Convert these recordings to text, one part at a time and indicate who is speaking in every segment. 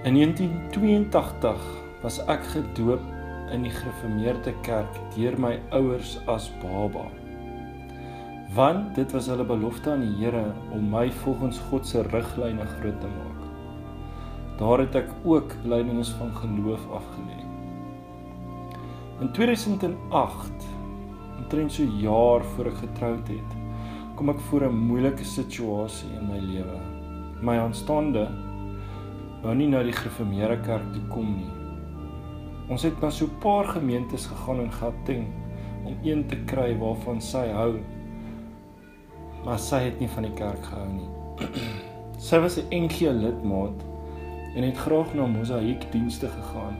Speaker 1: In 1982 was ek gedoop in die Gereformeerde Kerk deur my ouers as baba. Want dit was hulle belofte aan die Here om my volgens God se riglyne groot te maak. Daar het ek ook belydenis van geloof afgelê. In 2008, omtrent so 'n jaar voor ek getroud het, kom ek voor 'n moeilike situasie in my lewe. My aanstaande wou nie na die Gereformeerde Kerk toe kom nie. Ons het na so 'n paar gemeentes gegaan in Gauteng om een te kry waarvan sy hou, maar sy het nie van die kerk gehou nie. Sy was 'n NG lidmaat en het graag na Mosaïek dienste gegaan.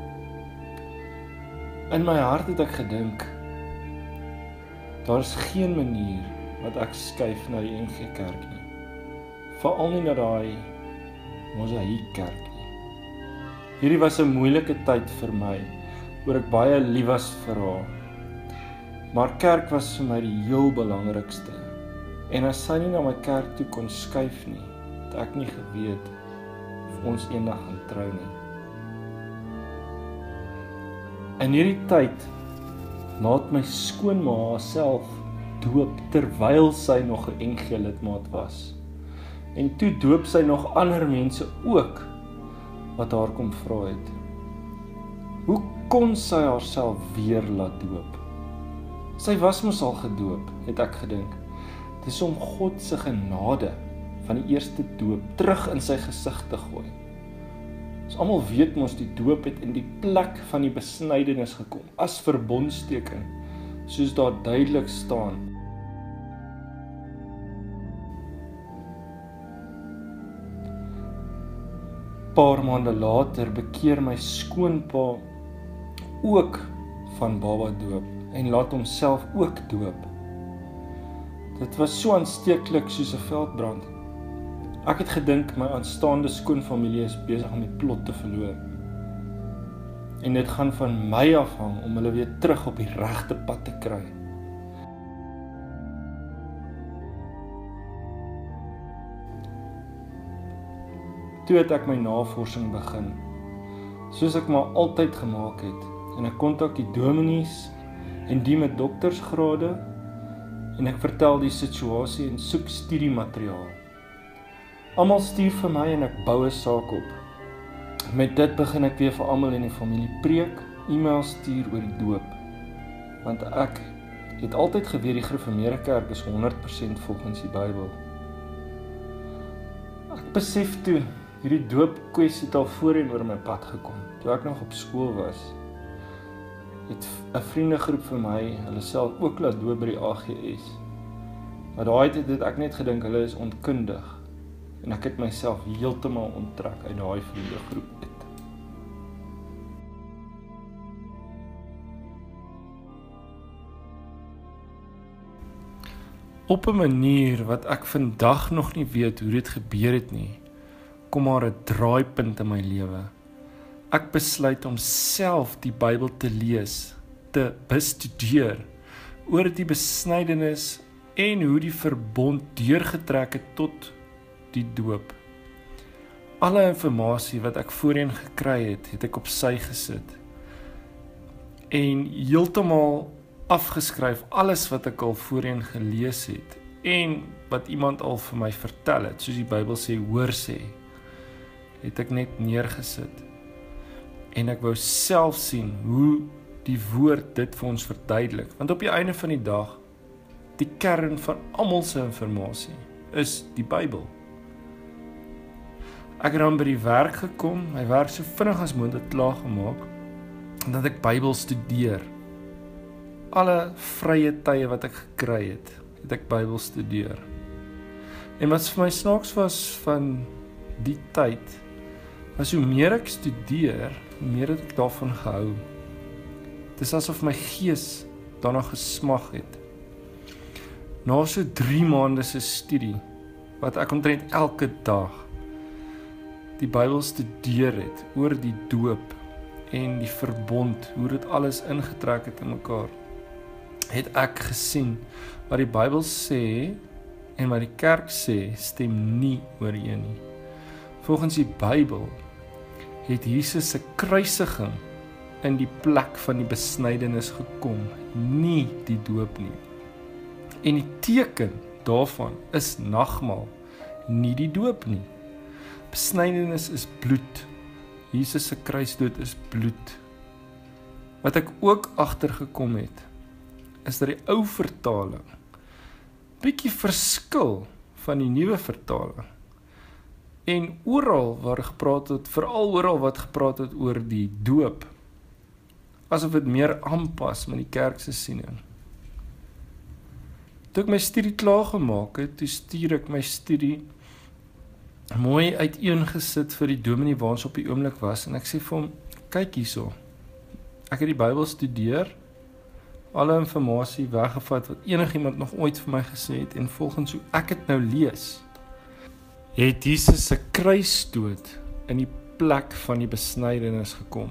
Speaker 1: In my hart het ek gedink, daar is geen manier wat ek skuif na die NG Kerk nie. Veral nie na daai Mosaïek Kerk nie. Hierdie was 'n moeilike tyd vir my, oor ek baie lief was vir haar. Maar kerk was vir my die heel belangrikste. En as sy nie na my kerk toe kon skuif nie, het ek nie geweet of ons eendag gaan trou nie. In hierdie tyd laat my skoonma haarself doop terwyl sy nog 'n NG lidmaat was. En toe doop sy nog ander mense ook wat haar kom vra het. Hoe kon sy haarself weer laat doop? Sy was mos al gedoop, het ek gedink. Dis om God se genade van die eerste doop terug in sy gesig te gooi. Ons almal weet mos die doop het in die plek van die besnydenis gekom, as verbondsteken, soos daar duidelik staan. Paar maande later bekeer my skoonpa ook van baba doop en laat homself ook doop. Dit was so aansteeklik soos 'n veldbrand. Ek het gedink my aanstaande skoonfamilie is besig om die plot te verloor. En dit gaan van my afhang om hulle weer terug op die regte pad te kry. Toe het ek my navorsing begin, soos ek maar altyd gemaak het, en ek kontak die dominees en die met doktersgrade, en ek vertel die situasie en soek studiemateriaal. Almal stuur vir my en ek bou 'n saak op. Met dit begin ek weer vir almal in die familie preek, e-mail stuur oor die doop. Want ek het altyd geweet die Gereformeerde Kerk is 100% volgens die Bybel. Ek besef toe, hierdie doopkwessie het al voorheen oor my pad gekom. Toe ek nog op skool was, het 'n vriendegroep vir my hulle self ook laat doop by die AGS. Maar daai tyd het ek net gedink hulle is onkundig. En ek het myself heeltemal onttrek uit daai vriendegroep uit. Op 'n manier wat ek vandag nog nie weet hoe dit gebeur het nie, kom maar 'n draaipunt in my lewe. Ek besluit om self die Bybel te lees, te bestudeer, oor die besnydenis en hoe die verbond deurgetrek het tot die doop. Alle informasie wat ek voorheen gekry het ek op sy gesit. En heeltemal afgeskryf alles wat ek al voorheen gelees het en wat iemand al vir my vertel het, soos die Bybel sê, hoor sê, het ek net neergesit. En ek wou self sien hoe die woord dit vir ons verduidelik. Want op die einde van die dag, die kern van almal se informasie is die Bybel. Ek het dan by die werk gekom, my werk so vinnig as moontlik klaar gemaak, en dat ek Bybel studeer. Alle vrye tye wat ek gekry het ek Bybel studeer. En wat vir my snaaks was van die tyd, was hoe meer ek studeer, hoe meer het ek daarvan gehou. Dit is asof my gees daarna gesmag het. Na so 3 maande se studie, wat ek omtrent elke dag die Bybel studeer het, oor die doop en die verbond, hoe dit alles ingetrek het in mekaar, het ek gesien wat die Bybel sê en wat die kerk sê, stem nie ooreen nie. Volgens die Bybel het Jesus se kruisiging in die plek van die besnydenis gekom, nie die doop nie. En die teken daarvan is nagmaal, nie die doop nie. Besnydenis is bloed. Jesus se kruisdood is bloed. Wat ek ook agtergekom het, is dat die ou vertaling bietjie verskil van die nuwe vertaling. En oral waar gepraat het, veral oral wat gepraat het oor die doop, asof dit meer aanpas met die kerk se siening. Toe ek my studie klaargemaak het, toe stuur ek my studie mooi uiteengesit vir die dominee waar ons op die oomblik was, en ek sê vir hom, kyk hierso, ek het die Bybel studeer, alle informasie weggevat wat enigiemand nog ooit vir my gesê het, en volgens hoe ek het nou lees, het Jesus se kruisdood in die plek van die besnydenis gekom.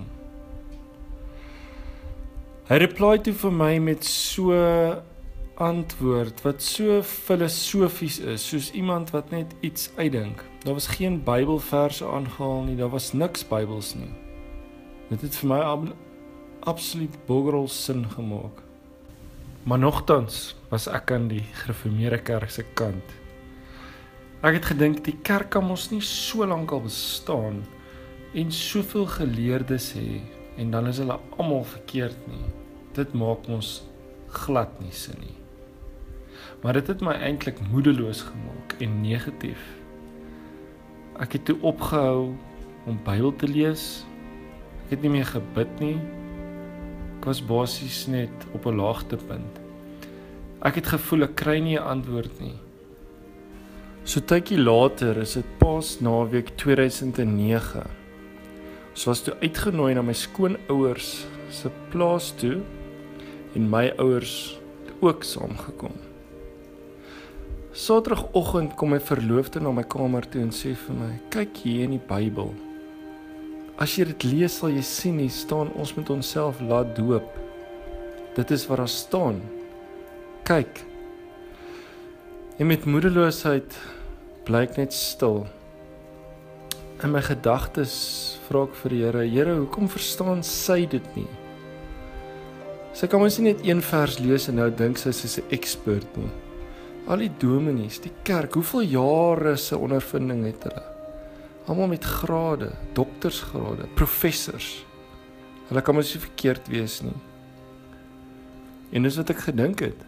Speaker 1: Hy reply toe vir my met so antwoord wat so filosofies is, soos iemand wat net iets uitdink. Daar was geen Bybelverse aangehaal nie, daar was niks Bybels nie. Dit het vir my absoluut boggerel sin gemaak. Maar nogtans was ek aan die gereformeerde kerk se kant. Ek het gedink, die kerk kan mos nie so lank al bestaan en soveel geleerdes hê, en dan is hulle almal verkeerd nie. Dit maak ons glad nie sin nie. Maar dit het my eintlik moedeloos gemaak en negatief. Ek het toe opgehou om Bybel te lees. Ek het nie meer gebid nie. Ek was basies net op 'n laagtepunt. Ek het gevoel ek kry nie 'n antwoord nie. So tydjie later is dit Paasnaweek 2009. Ons was toe uitgenooi na my skoonouers se plaas toe en my ouers het ook saamgekom. Saterdagoggend kom my verloofde na my kamer toe en sê vir my, kyk hier in die Bybel. As jy dit lees sal jy sien, hier staan ons moet onsself laat doop. Dit is wat daar staan. Kyk. En met moedeloosheid bly ek net stil. In my gedagtes vra ek vir die Here, Here, hoekom verstaan sy dit nie? Sy kan mos nie net een vers lees en nou dink sy is 'n expert nie. Al die dominees, die kerk, hoeveel jare se ondervinding het hulle? Almal met grade, doktersgrade, professors. Hulle kan mos nie verkeerd wees nie. En dis wat ek gedink het.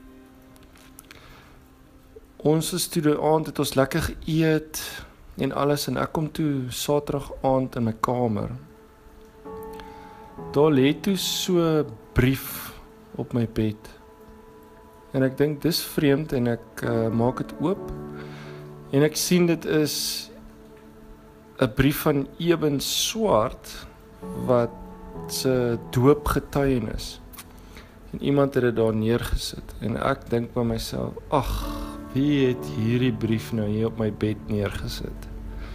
Speaker 1: Ons is toe die aand het ons lekker geëet en alles, en ek kom toe Saterdag aand in my kamer. Daar lê toe so 'n brief op my bed. En ek dink dis vreemd en ek maak dit oop. En ek sien dit is 'n brief van Eben Swart wat se doopgetuienis. En iemand het dit daar neergesit. En ek dink by myself, ag, wie het hierdie brief nou hier op my bed neergesit?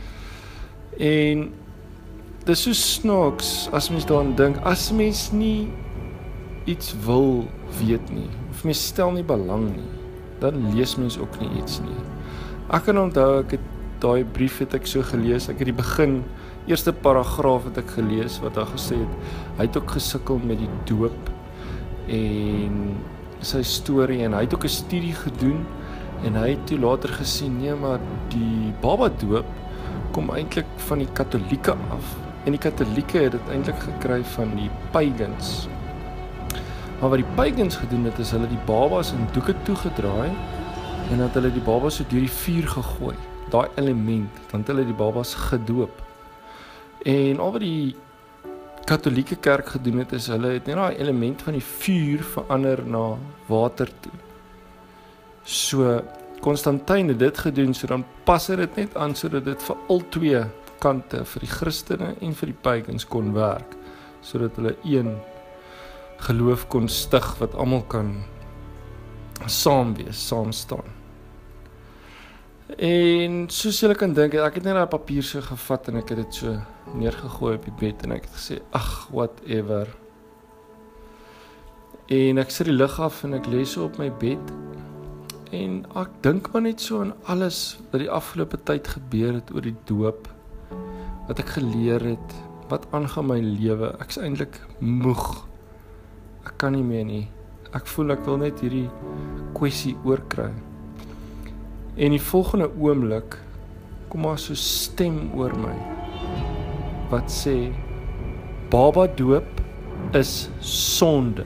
Speaker 1: En dis so snaaks as mens daaraan dink, as mens nie iets wil weet nie, of mens stel nie belang nie, dan lees mens ook nie iets nie. Ek kan onthou, daai brief het ek so gelees, ek het die begin, eerste paragraaf het ek gelees, wat daar gesê het, hy het ook gesukkel met die doop, en sy storie, en hy het ook 'n studie gedoen, en hy het toe later gesien, nee, maar die baba doop kom eintlik van die Katolieke af, en die Katolieke het dit eintlik gekry van die pagans. Maar wat die pagans gedoen het, is hulle die babas in doeke toegedraai, en dat hulle die babas so deur die vuur gegooi, daai element, dan het hulle die babas gedoop. En al wat die Katolieke kerk gedoen het, is hulle het net daai element van die vuur verander na water toe. So, Konstantyn het dit gedoen, so dan pas dit net aan, sodat dit vir al twee kante, vir die Christene en vir die pagans kon werk, sodat hulle een geloof kon stig, wat almal kan saam wees, saam staan. En soos julle kan dink, ek het net daai papier so gevat, en ek het dit so neergegooi op die bed, en ek het gesê, ag, whatever. En ek sit die lig af, en ek lê so op my bed, en ek dink maar net so aan alles wat die afgelope tyd gebeur het oor die doop, wat ek geleer het, wat aangaan my lewe? Ek's eintlik moeg. Ek kan nie meer nie. Ek voel ek wil net hierdie kwessie oorkry. En die volgende oomblik kom daar so stem oor my wat sê, baba doop is sonde.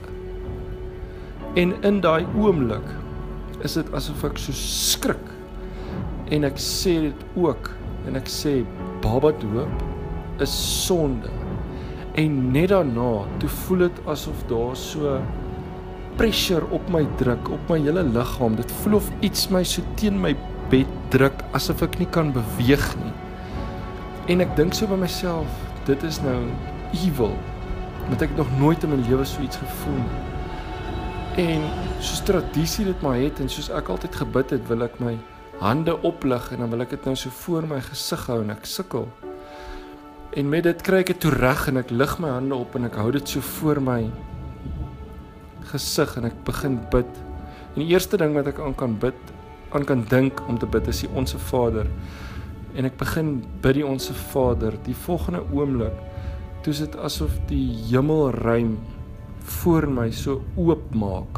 Speaker 1: En in daai oomblik is dit asof ek so skrik. En ek sê dit ook. En ek sê, baba doop is sonde. En net daarna, toe voel dit asof daar so pressure op my druk, op my hele liggaam. Dit voel of iets my so teen my bed druk, asof ek nie kan beweeg nie. En ek dink so by myself, dit is nou evil, want ek het nog nooit in my lewe so iets gevoel nie. En soos tradisie dit maar het, en soos ek altyd gebid het, wil ek my hande oplig, en dan wil ek dit nou so voor my gesig hou, en ek sukkel. En met dit kry ek dit toe reg, en ek lig my hande op, en ek hou dit so voor my gesig, en ek begin bid. En die eerste ding wat ek aan kan dink om te bid, is die Onse Vader. En ek begin bid die Onse Vader. Die volgende oomblik, toe is dit asof die hemelruim voor my so oop maak.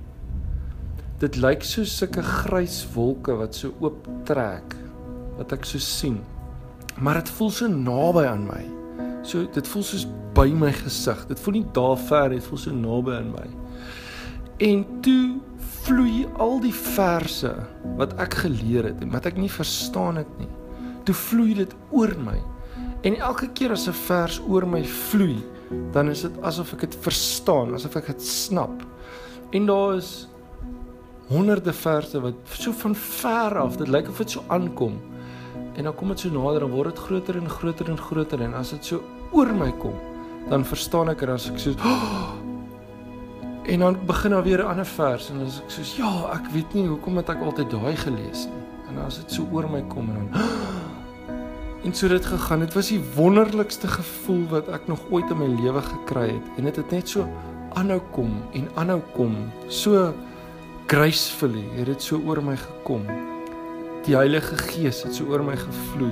Speaker 1: Dit lyk so sulke grys wolke wat so oop trek, wat ek so sien. Maar dit voel so naby aan my. So, dit voel soos by my gesig. Dit voel nie daar ver, dit voel so naby aan my. En toe vloei al die verse wat ek geleer het en wat ek nie verstaan het nie. Toe vloei dit oor my. En elke keer as 'n vers oor my vloei, dan is dit asof ek dit verstaan, asof ek dit snap. En daar is honderde verse wat so van ver af, dit lyk of dit so aankom. En dan kom dit so nader en word dit groter en groter en groter. En as dit so oor my kom, dan verstaan ek as ek so, en dan begin daar weer 'n ander vers, en as ek soos, ja, ek weet nie hoekom het ek altyd daai gelees nie. En as dit so oor my kom, en dan, en so dit gegaan. Dit was die wonderlikste gevoel wat ek nog ooit in my lewe gekry het. En dit het net so aanhou kom en aanhou kom. So gracefully het dit so oor my gekom. Die Heilige Gees het so oor my gevloei.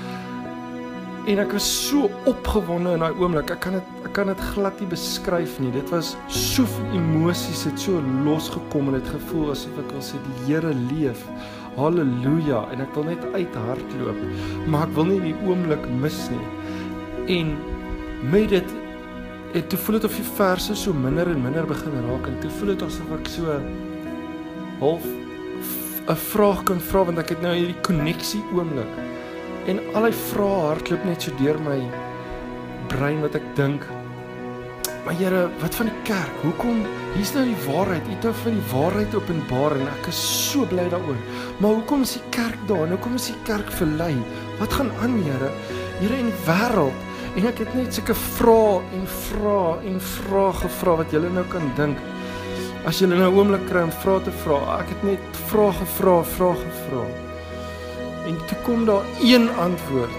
Speaker 1: En ek was so opgewonde in daai oomblik. Ek kan dit glad nie beskryf nie. Dit was soveel emosies het so losgekom, en dit gevoel asof ek wil sê, die Here leef. Halleluja, en ek wil net uithardloop, maar ek wil nie die oomblik mis nie. En met dit, toe voel dit of die verse so minder en minder begin raak, en toe voel dit asof ek so half 'n vraag kan vra, want ek het nou hierdie konneksie oomblik. En al die vrae hardloop net so deur my brein, wat ek dink, maar Here, wat van die kerk? Hoekom? Hier's nou die waarheid. U het nou van die waarheid openbaar, en ek is so bly daaroor. Maar hoekom is die kerk daar? En hoekom is die kerk verlei? Wat gaan aan, Here? Here, in die wêreld. En ek het net sulke vrae en vrae gevra wat julle nou kan dink. As julle nou 'n oomblik kry om vrae te vra, ek het net vrae gevra. En toe kom daar een antwoord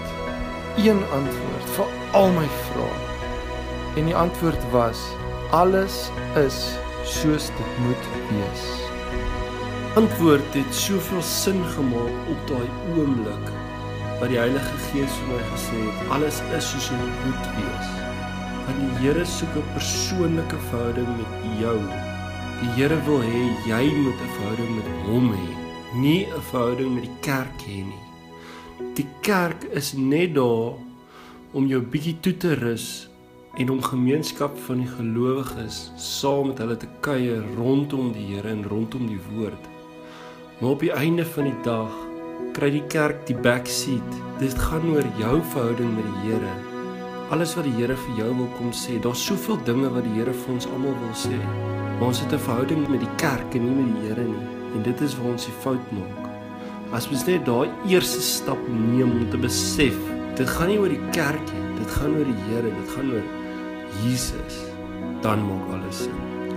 Speaker 1: vir al my vrae. En die antwoord was, alles is soos dit moet wees. Antwoord het soveel sin gemaak op daai oomblik, wat die Heilige Gees vir my gesê het, alles is soos dit moet wees. Want die Here soek 'n persoonlike verhouding met jou. Die Here wil hê, jy moet 'n verhouding met hom hê, nie 'n verhouding met die kerk hê nie. Die kerk is net daar om jou bietjie toe te rus, en om gemeenskap van die gelowiges saam met hulle te kuier rondom die Here en rondom die woord. Maar op die einde van die dag kry die kerk die backseat. Dit gaan oor jou verhouding met die Here. Alles wat die Here vir jou wil kom sê. Daar's soveel dinge wat die Here vir ons almal wil sê. Maar ons het 'n verhouding met die kerk en nie met die Here nie. En dit is waar ons die fout maak. As ons net daai eerste stap neem om te besef, dit gaan nie oor die kerk nie, dit gaan oor die Here, dit gaan oor Jesus, dan maak alles sin.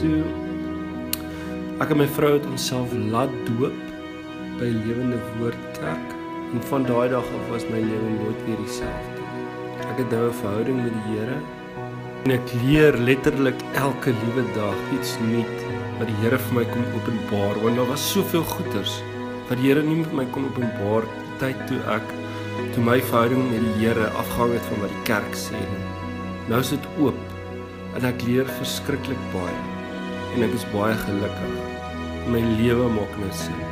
Speaker 1: Ek en my vrou het onsself laat doop by Lewende Woord Kerk, en van daai dag af was my lewe nooit weer dieselfde. Ek het nou 'n verhouding met die Here, en ek leer letterlik elke liewe dag iets nuut wat die Here vir my kom openbaar, want daar was soveel goeters wat die Here nie met my kon openbaar, tyd toe ek
Speaker 2: toe my verhouding met die Here afgehang het van wat die kerk sê nie. Nou is dit oop en ek leer verskriklik baie en ek is baie gelukkig. My lewe maak nou sin.